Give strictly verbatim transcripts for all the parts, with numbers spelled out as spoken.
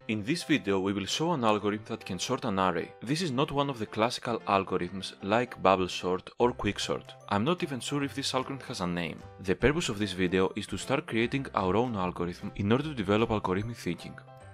In this video we will show an algorithm that can sort an array. This is not one of the classical algorithms like bubble sort or quicksort. I'm not even sure if this algorithm has a name. The purpose of this video is to start creating our own algorithm in order to develop algorithmic thinking.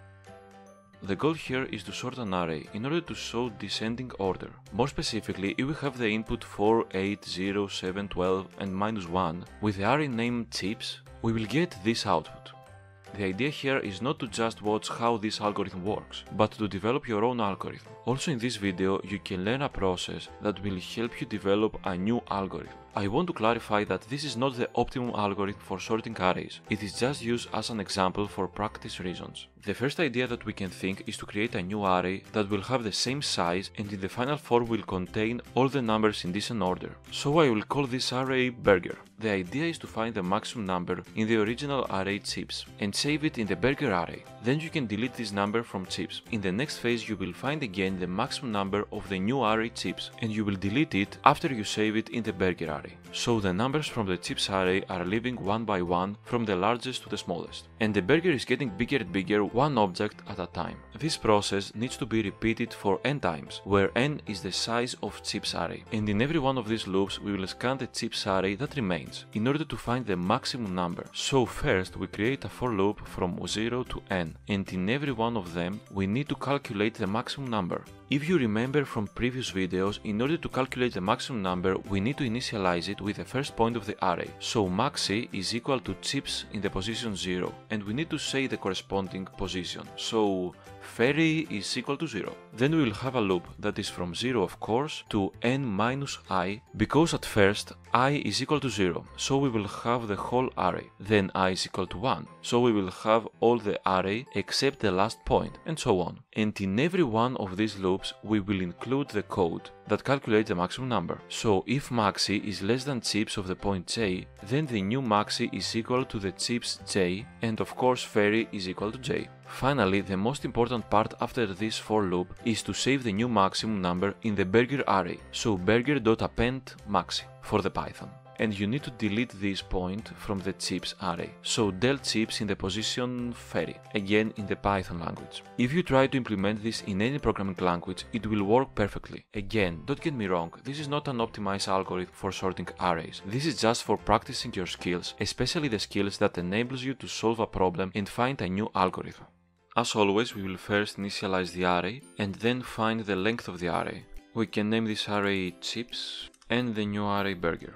The goal here is to sort an array in order to show descending order. More specifically, if we have the input four, eight, zero, seven, twelve and minus one with the array name chips, we will get this output. The idea here is not to just watch how this algorithm works, but to develop your own algorithm. Also in this video you can learn a process that will help you develop a new algorithm. I want to clarify that this is not the optimum algorithm for sorting arrays, it is just used as an example for practice reasons. The first idea that we can think is to create a new array that will have the same size and in the final form will contain all the numbers in decent order. So I will call this array burger. The idea is to find the maximum number in the original array chips and save it in the burger array. Then you can delete this number from chips. In the next phase you will find again the maximum number of the new array chips and you will delete it after you save it in the burger array. So the numbers from the chips array are leaving one by one from the largest to the smallest. And the burger is getting bigger and bigger one object at a time. This process needs to be repeated for n times, where n is the size of chips array. And in every one of these loops we will scan the chips array that remains in order to find the maximum number. So first we create a for loop from zero to n, and in every one of them we need to calculate the maximum number. If you remember from previous videos, in order to calculate the maximum number we need to initialize it with the first point of the array. So maxi is equal to chips in the position zero, and we need to say the corresponding position. So ferry is equal to zero. Then we will have a loop that is from zero of course to n minus I, because at first I is equal to zero, so we will have the whole array. Then I is equal to one, so we will have all the array except the last point, and so on. And in every one of these loops we will include the code that calculates the maximum number. So if maxi is less than chips of the point j, then the new maxi is equal to the chips j, and of course ferry is equal to j. Finally, the most important part after this for loop is to save the new maximum number in the burger array, so burger.append maxi for the Python. And you need to delete this point from the chips array, so del chips in the position ferry, again in the Python language. If you try to implement this in any programming language, it will work perfectly. Again, don't get me wrong, this is not an optimized algorithm for sorting arrays. This is just for practicing your skills, especially the skills that enables you to solve a problem and find a new algorithm. As always, we will first initialize the array and then find the length of the array. We can name this array chips and the new array burger.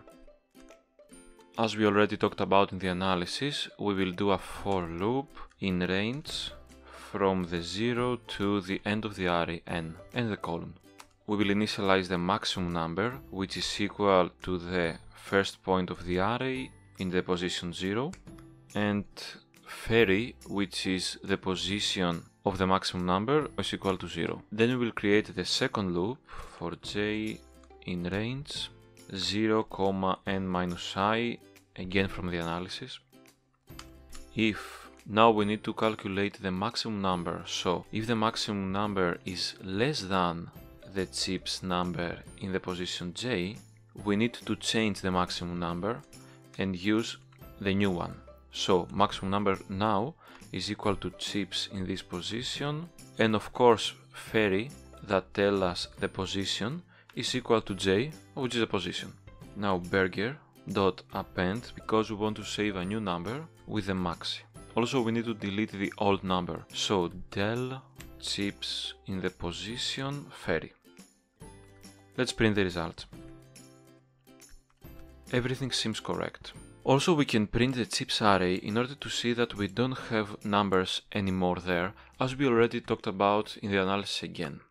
As we already talked about in the analysis, we will do a for loop in range from the zero to the end of the array n and the colon. We will initialize the maximum number, which is equal to the first point of the array in the position zero, and ferry, which is the position of the maximum number, is equal to zero. Then we will create the second loop for j in range zero, n minus I, again from the analysis. If now we need to calculate the maximum number, so if the maximum number is less than the chips number in the position j, we need to change the maximum number and use the new one. So maximum number now is equal to chips in this position, and of course ferry that tell us the position is equal to j, which is the position. Now burger dot append, because we want to save a new number with the maxi. Also we need to delete the old number, so del chips in the position ferry. Let's print the result. Everything seems correct. Also we can print the chips array in order to see that we don't have numbers anymore there, as we already talked about in the analysis again.